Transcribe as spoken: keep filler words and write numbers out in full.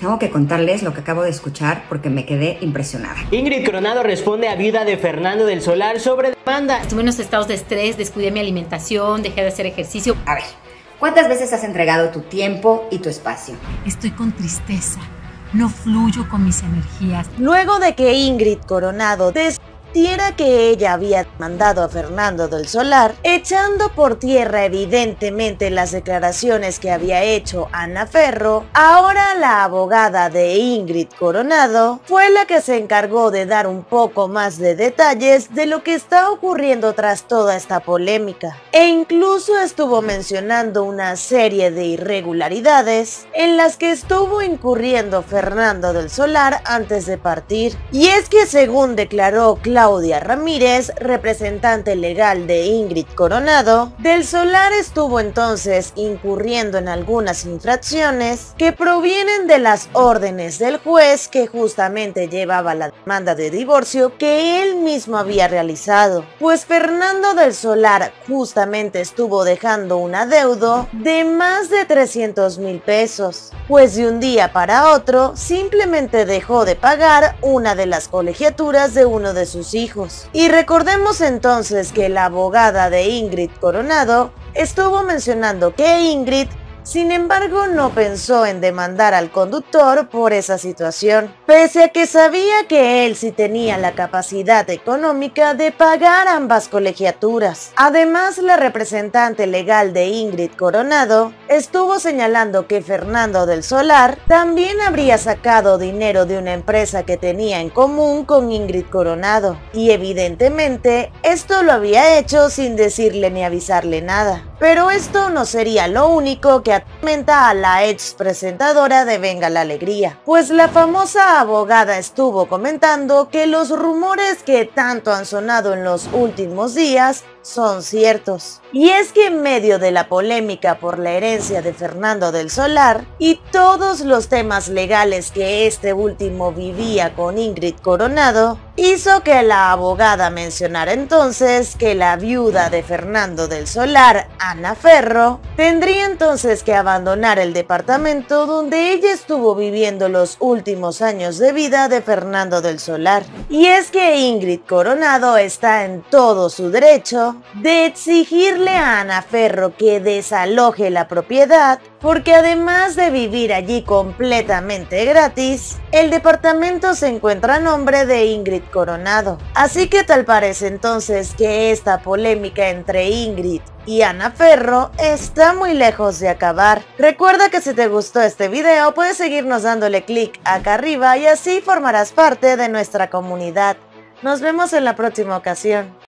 Tengo que contarles lo que acabo de escuchar porque me quedé impresionada. Ingrid Coronado responde a viuda de Fernando del Solar sobre demanda. Tuve unos estados de estrés, descuidé mi alimentación, dejé de hacer ejercicio. A ver, ¿cuántas veces has entregado tu tiempo y tu espacio? Estoy con tristeza, no fluyo con mis energías. Luego de que Ingrid Coronado desmintiera que ella había mandado a Fernando del Solar, echando por tierra evidentemente las declaraciones que había hecho Ana Ferro, ahora la abogada de Ingrid Coronado fue la que se encargó de dar un poco más de detalles de lo que está ocurriendo tras toda esta polémica, e incluso estuvo mencionando una serie de irregularidades en las que estuvo incurriendo Fernando del Solar antes de partir. Y es que, según declaró Claudia Claudia Ramírez, representante legal de Ingrid Coronado, del Solar estuvo entonces incurriendo en algunas infracciones que provienen de las órdenes del juez que justamente llevaba la demanda de divorcio que él mismo había realizado, pues Fernando del Solar justamente estuvo dejando un adeudo de más de trescientos mil pesos, pues de un día para otro simplemente dejó de pagar una de las colegiaturas de uno de sus hijos. Y recordemos entonces que la abogada de Ingrid Coronado estuvo mencionando que Ingrid, sin embargo, no pensó en demandar al conductor por esa situación, pese a que sabía que él sí tenía la capacidad económica de pagar ambas colegiaturas. Además, la representante legal de Ingrid Coronado estuvo señalando que Fernando del Solar también habría sacado dinero de una empresa que tenía en común con Ingrid Coronado, y evidentemente esto lo había hecho sin decirle ni avisarle nada. Pero esto no sería lo único que atormenta a la ex presentadora de Venga la Alegría, pues la famosa abogada estuvo comentando que los rumores que tanto han sonado en los últimos días son ciertos. Y es que en medio de la polémica por la herencia de Fernando del Solar y todos los temas legales que este último vivía con Ingrid Coronado, hizo que la abogada mencionara entonces que la viuda de Fernando del Solar, Ana Ferro, tendría entonces que abandonar el departamento donde ella estuvo viviendo los últimos años de vida de Fernando del Solar. Y es que Ingrid Coronado está en todo su derecho de exigirle a Ana Ferro que desaloje la propiedad, porque además de vivir allí completamente gratis, el departamento se encuentra a nombre de Ingrid Coronado. Así que tal parece entonces que esta polémica entre Ingrid y Ana Ferro está muy lejos de acabar. Recuerda que si te gustó este video puedes seguirnos dándole clic acá arriba y así formarás parte de nuestra comunidad. Nos vemos en la próxima ocasión.